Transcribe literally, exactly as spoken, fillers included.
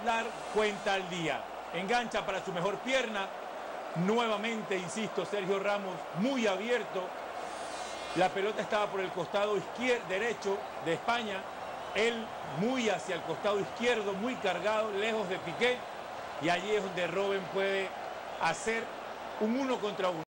dar cuenta al día. Engancha para su mejor pierna. Nuevamente, insisto, Sergio Ramos muy abierto. La pelota estaba por el costado izquierdo, derecho de España. Él muy hacia el costado izquierdo, muy cargado, lejos de Piqué. Y allí es donde Robben puede hacer un uno contra uno.